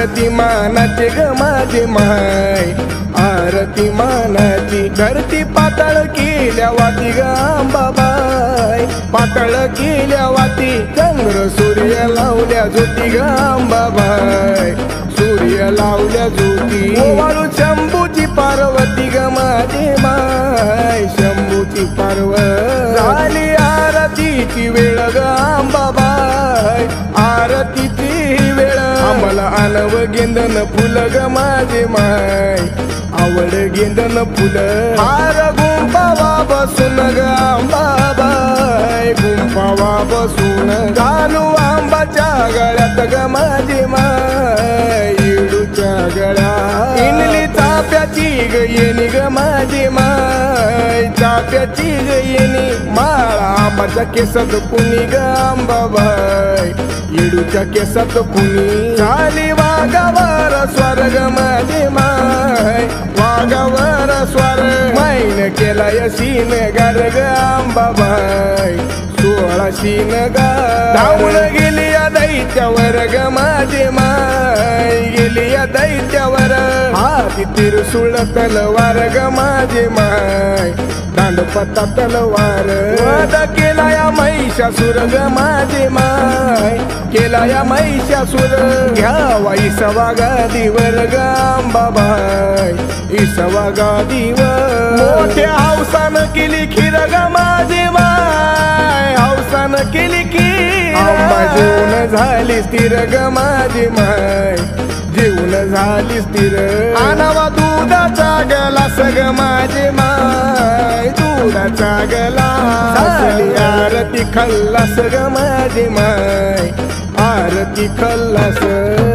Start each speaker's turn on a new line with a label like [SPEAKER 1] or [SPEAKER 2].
[SPEAKER 1] आरती मानाची ग माझी माय, आरती मानाची. धरती पातळ केल्या वाती ग अंबाबाई, पातळ केल्या वाती. चंद्र सूर्य लावल्या ज्योती ग अंबाबाई, सूर्य लावल्या ज्योती. ओवाळू शंभूची पार्वती ग माझी माय, शंभूची पार्वती. झाली आरतीची वेळ ग अंबाबाई, आरतीची वेळ. आम्हाला आनव गेंदन फुल ग माझे माय, आवड गेंदन फुल. हार गुंफावा बसून ग अंबाबाई, गुंफावा बसून. घालू आंबाच्या गळ्यात ग माझे माय, इडूच्या गळ्यात. इनली चाफ्याची ग येणी ग माझे माय, चाफ्याची ग येणी. माळा आंबाच्या केसात कुणी ग अंबाबाई, येडूच्या केसात कुणी. झाली वाघावर स्वर्ग माझे माय, वाघावर स्वर. मैन केला यशीन गार ग अंबाबाई, 16 शिनगार. धावून गेली या दैत्यावर ग माझे माय, गेली या दैत्यावर. हाती तिरसुळ तलवार ग माझे माय, दांडपता तलवार. वध केला या महिषासुर ग माझे माय, केला या महिषासुर. घ्यावा इसवा गादीवर ग अंबाबाई, इसवा गादीवर. मोठ्या हौसानं केली खीर ग माझे माय, हौसानं केली खीर. आंबा जेवण झाली स्थिर ग माझे माय, जेवण झाली स्थिर. आणावा दुधाचा गलास ग माझे माय, दुधाचा गलास. आरती खल्लास ग माझे माय, आरती खल्लास.